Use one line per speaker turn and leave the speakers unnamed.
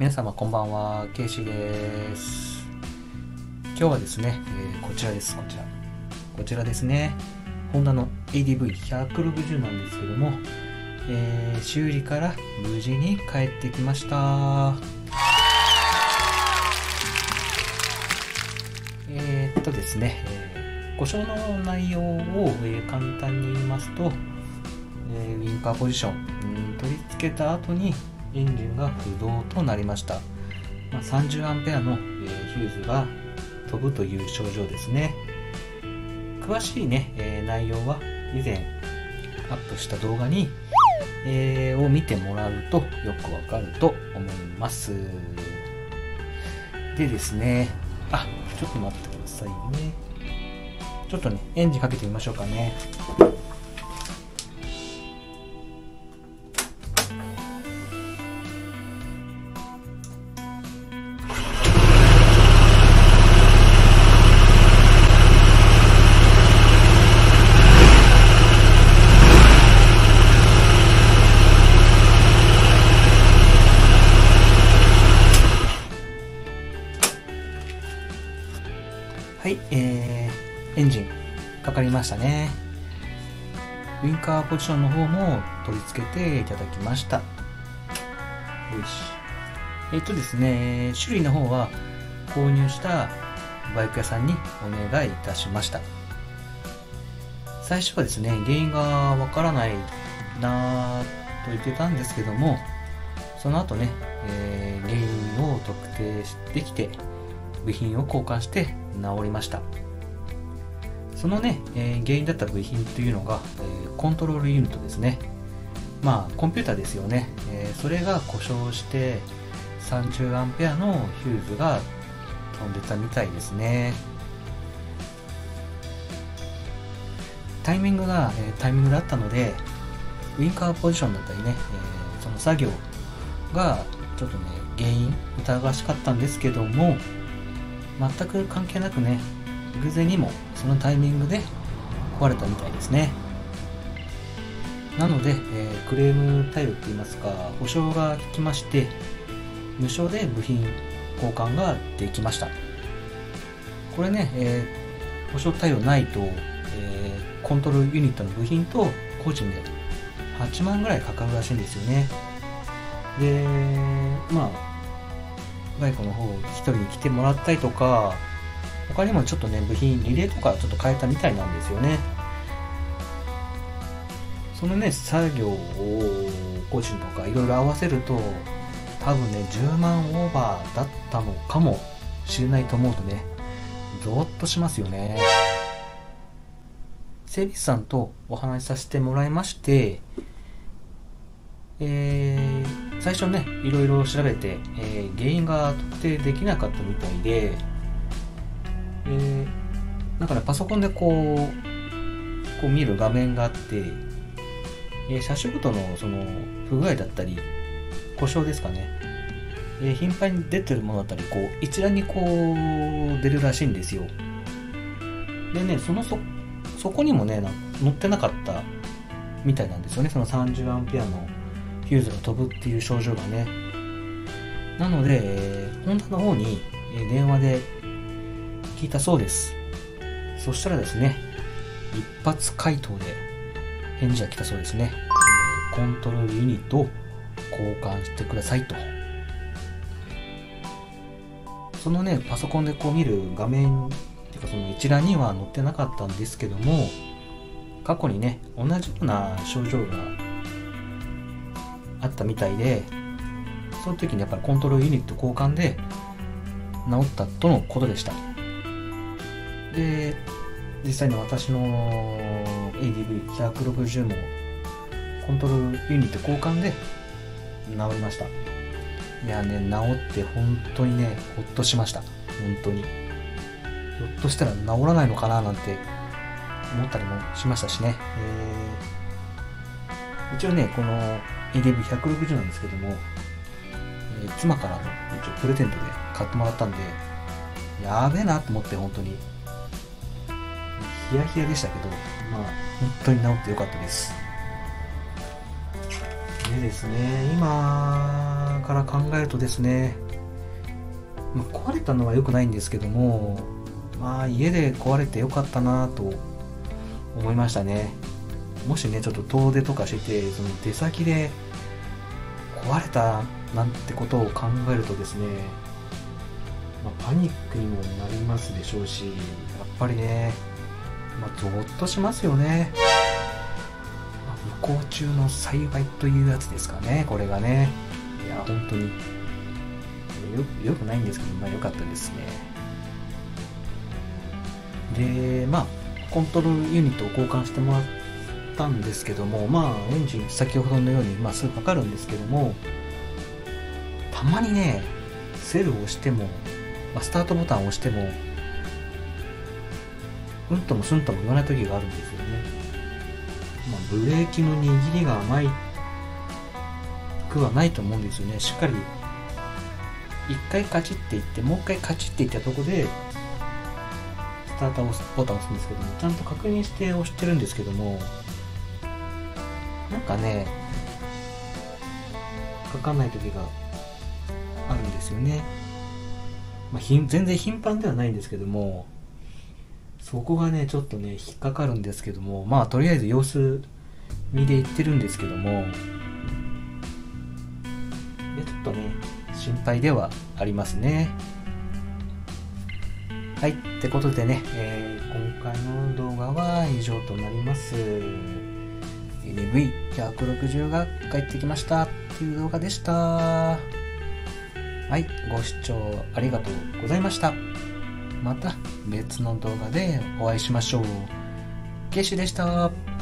皆様こんばんは、ケイシーです。今日はですね、こちらです。こちらですね。ホンダの ADV160 なんですけども、修理から無事に帰ってきました。ですね、故障の内容を、簡単に言いますと、ウインカーポジション、取り付けた後にエンジンが不動となりました。30A の、ヒューズが飛ぶという症状ですね。詳しいね、内容は以前アップした動画に、を見てもらうとよくわかると思います。でですね、ちょっと待ってくださいね。ちょっとね、エンジンかけてみましょうかね。はい、エンジンかかりましたね。ウインカーポジションの方も取り付けていただきました。よし。ですね、種類の方は購入したバイク屋さんにお願いいたしました。最初はですね、原因がわからないなぁと言ってたんですけども、その後ね、原因を特定できて部品を交換して治りました。そのね、原因だった部品というのが、コントロールユニットですね。コンピューターですよね。それが故障して30A のヒューズが飛んでたみたいですね。タイミングだったので、ウインカーポジションだったりね、その作業がちょっとね、原因疑わしかったんですけども、全く関係なくね、偶然にもそのタイミングで壊れたみたいですね。なので、クレーム対応といいますか、保証が効きまして、無償で部品交換ができました。これね、保証対応ないと、コントロールユニットの部品と個人で8万ぐらいかかるらしいんですよね。で、バイクの方一人に来てもらったりとか、他にもちょっとね、部品リレーとかちょっと変えたみたいなんですよね。そのね、作業を個人とかいろいろ合わせると多分ね、10万オーバーだったのかもしれないと思うとね、ゾーッとしますよね。整備士さんとお話しさせてもらいまして、最初ね、いろいろ調べて、原因が特定できなかったみたいで、なんかね、パソコンでこう見る画面があって、車種ごとのその不具合だったり故障ですかね、頻繁に出てるものだったり一覧に出るらしいんですよ。でね、そこにもね、載ってなかったみたいなんですよね。その30Aのヒューズが飛ぶっていう症状がね。なので、ホンダの方に電話で聞いたそうです。そしたらですね、一発回答で返事が来たそうですね。コントロールユニットを交換してくださいと。そのね、パソコンで見る画面っていうか、その一覧には載ってなかったんですけども、過去にね、同じような症状があったみたいで、その時にやっぱりコントロールユニット交換で治ったとのことでした。で、実際に私の ADV160 もコントロールユニット交換で治りました。いやね、治って本当にね、ほっとしました。本当に。ひょっとしたら治らないのかななんて思ったりもしましたしね。一応ね、この ADV160 なんですけども、妻からの一応プレゼントで買ってもらったんで、やべえなと思って、本当にヒヤヒヤでしたけど、本当に治ってよかったです。いでですね、今から考えるとですね、壊れたのは良くないんですけども、家で壊れて良かったなと思いましたね。もしね、ちょっと遠出とかしてて、その出先で壊れたなんてことを考えるとですね、パニックにもなりますでしょうし、やっぱりね、ゾッとしますよね。不幸中の幸いというやつですかね、これがね。いや、本当によくないんですけど、良かったですね。で、コントロールユニットを交換してもらったんですけども、エンジン先ほどのように、すぐかかるんですけども、たまにね、セルを押しても、スタートボタンを押しても、うんともすんとも言わない時があるんですよね。ブレーキの握りが甘くはないと思うんですよね。しっかり一回カチッていって、もう一回カチッていったとこでスタートボタンを押すんですけども、ちゃんと確認して押してるんですけども、なんかね、かかんない時があるんですよね。全然頻繁ではないんですけども、そこがねちょっとね引っかかるんですけども、とりあえず様子見で行ってるんですけども、ちょっとね心配ではありますね。はい、ってことでね、今回の動画は以上となります。NV160 が帰ってきましたっていう動画でした。はい、ご視聴ありがとうございました。また別の動画でお会いしましょう。ケイシでした。